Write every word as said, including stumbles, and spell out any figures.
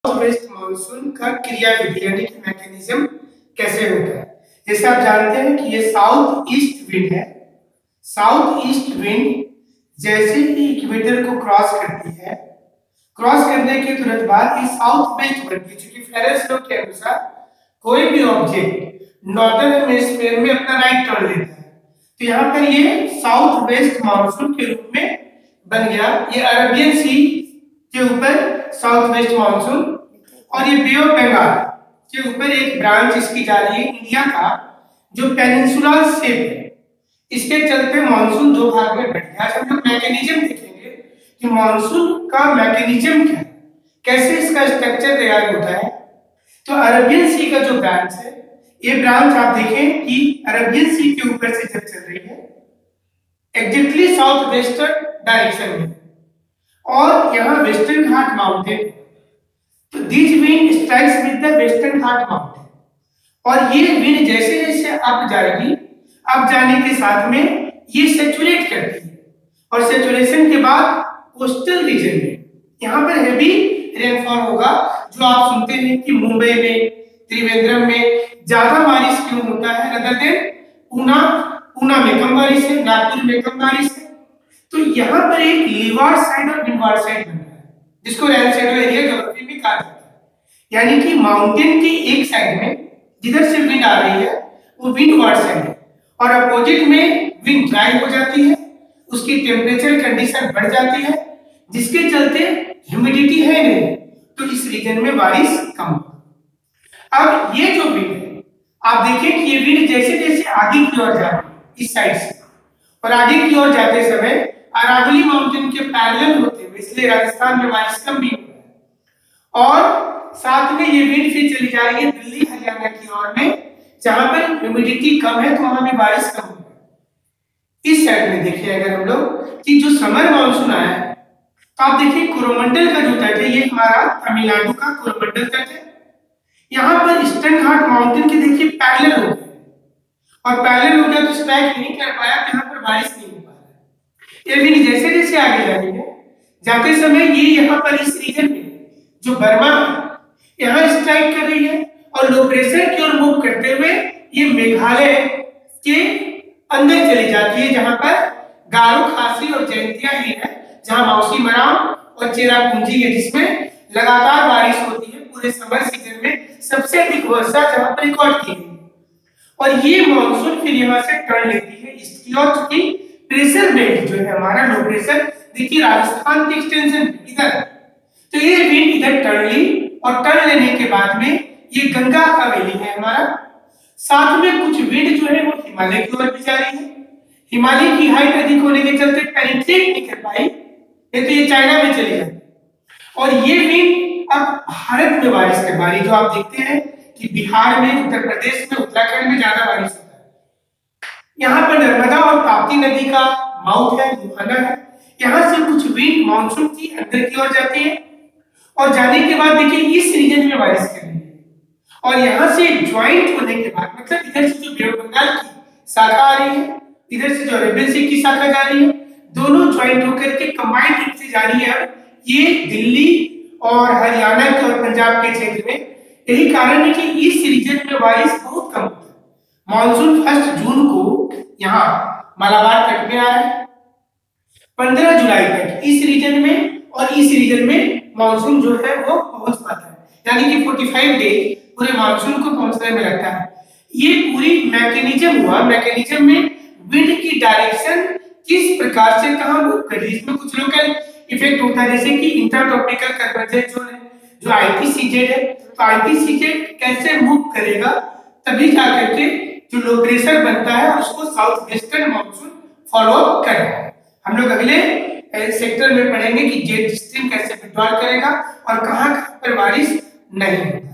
West monsoon का क्रियाविधि यानी कि मैकेनिज्म कैसे होता है। जैसे आप जानते हैं कि ये साउथ ईस्ट विंड है। साउथ ईस्ट विंड जैसे ही इक्वेटर को क्रॉस करती है, क्रॉस करने के तुरंत बाद ये साउथ वेस्ट बनती है। क्योंकि फेरेस लॉ के अनुसार कोई भी ऑब्जेक्ट नॉर्दर्न हेमिस्फीयर में अपना राइट टर्न लेता है, तो यहाँ पर ये साउथ वेस्ट मानसून के रूप में बन गया। ये अरबियन सी के ऊपर साउथ वेस्ट मानसून और ये बे ऑफ बंगाल के ऊपर एक ब्रांच इसकी जा रही है इंडिया का, जो पेनिनसुला शेप है। इसके चलते मानसून दो भाग में बढ़ गया। हम लोग मैकेनिज्म देखेंगे कि मानसून का मैकेनिज्म क्या है, कैसे इसका स्ट्रक्चर तैयार होता है। तो अरबियन सी का जो ब्रांच है, ये ब्रांच आप देखें कि अरबियन सी के ऊपर से जब चल रही है एग्जैक्टली साउथ वेस्टर्न डायरेक्शन में, और यहाँ वेस्टर्न घाट माउंटेन, तो this wind strikes with the western Ghat mountain. और ये विंड जैसे जैसे अप जाएगी, अप जाने के साथ में ये सेचुरेट करती है, और सेचुरेशन के बाद कोस्टल रीजन में यहाँ पर हैवी रेनफॉल होगा। जो आप सुनते हैं कि मुंबई में, त्रिवेंद्रम में ज्यादा बारिश क्यों होता है अदर देन पूना, पूना में कम बारिश है, नागपुर में कम बारिश है। तो यहाँ पर एक लीवार्ड साइड और विंडवार्ड साइड बन रहा है, जिसको रैन शैडो एरिया ज्योग्राफी में कहा जाता है। यानी कि माउंटेन की एक साइड में जिधर से विंड आ रही है वो विंडवार्ड साइड है, और अपोजिट में विंड ड्राई हो जाती है, उसकी टेम्परेचर कंडीशन बढ़ जाती है, जिसके चलते ह्यूमिडिटी है नहीं, तो इस रीजन में बारिश कम होगी। अब ये जो विंड है, आप देखें कि ये विंड जैसे जैसे आगे की ओर जा रही है इस साइड से, और आगे की ओर जाते समय अरावली माउंटेन के पैरेलल होते हुए, इसलिए राजस्थान में बारिश कम भी हो रहा है। और साथ में ये विंड फिर चली जा रही है दिल्ली हरियाणा की ओर में, जहां पर ह्यूमिडिटी कम है, तो वहां भी बारिश कम हो रही है। इस साइड में देखिए अगर हम लोग कि जो समर मानसून आया है, तो आप देखिए कोरोमंडल का जो तट है, ये हमारा तमिलनाडु का कोरोमंडल तट है। यहाँ पर ईस्टर्न घाट माउंटेन के देखिए पैरेलल हो गया, और पैरेलल हो गया तो स्ट्राइक नहीं कर पाया, तो यहाँ पर बारिश नहीं हो पा रहा है। ये विंड जैसे जैसे आगे जा रही है, जाते समय ये यहाँ पर इस रीजन में जो बर्मा यहाँ स्ट्राइक कर रही है, और लो प्रेशर की ओर मूव करते हुए ये मेघालय के अंदर चली जाती है, जहां पर गारो, खासी और जयंतिया ही है, जहां मौसी मराम और चेरापूंजी है, जिसमें लगातार बारिश होती है। पूरे समर सीजन में सबसे अधिक वर्षा जहां पर रिकॉर्ड की गई। और ये मानसून फिर यहाँ से टर्न लेती है ईस्ट की ओर, चूंकि प्रेशर बेल्ट जो है हमारा लो प्रेशर, देखिए राजस्थान की एक्सटेंशन इधर, तो ये विंड इधर टर्न ली, और टर्न लेने के बाद में ये गंगा का वैली है हमारा। साथ में कुछ विंड जो है वो हिमालय की ओर भी जा रही है। हिमालय की हाइट अधिक होने के चलते पेनिट्रेट नहीं कर पाई, नहीं तो ये चाइना में चली जाती। और ये विंड अब भारत में बारिश करवा रही, जो आप देखते हैं कि बिहार में, उत्तर प्रदेश में, उत्तराखंड में ज्यादा बारिश होता है। यहाँ पर नर्मदा और ताप्ती नदी का माउथ है, मुहाना है, यहाँ से कुछ विंड मानसून की अंदर की ओर जाती है, और जाने के बाद देखिए इस रीजन में बारिश कर रही है। और यहाँ से ज्वाइंट होने के बाद, मतलब इधर से जो बे ऑफ बंगाल की शाखा आ रही है, इधर से जो अरेबियन सी की शाखा जा रही है, दोनों ज्वाइंट होकर के कंबाइंड रूप से जा रही है ये दिल्ली और हरियाणा के और पंजाब के क्षेत्र में। यही कारण है कि इस रीजन में बारिश बहुत कम होती है। मानसून फर्स्ट जून को यहाँ मालाबार तट में आ रहा है, पंद्रह जुलाई तक इस रीजन में, और इस रीजन में मानसून जो है वो पहुंच पाता है, यानी कि पैंतालीस डेज पूरे मानसून को पहुंचने में लगता है। ये पूरी मैकेनिज्म हुआ। मैकेनिज्म में विंड की डायरेक्शन किस प्रकार से कहां मूव कर रही है, इसमें कुछ लोकल इफेक्ट होता है, जैसे कि इंटरट्रॉपिकल कन्वर्जेंस जोन है, जो आईटीसीजेड है, तो आईटीसीजेड कैसे मूव करेगा, तभी जा करके जो लो प्रेशर बनता है उसको साउथ वेस्टर्न मानसून फॉलो कर रहा है। हम लोग अगले सेक्टर में पढ़ेंगे कि जेट स्ट्रीम कैसे विड्रॉल करेगा और कहां कहां पर बारिश नहीं।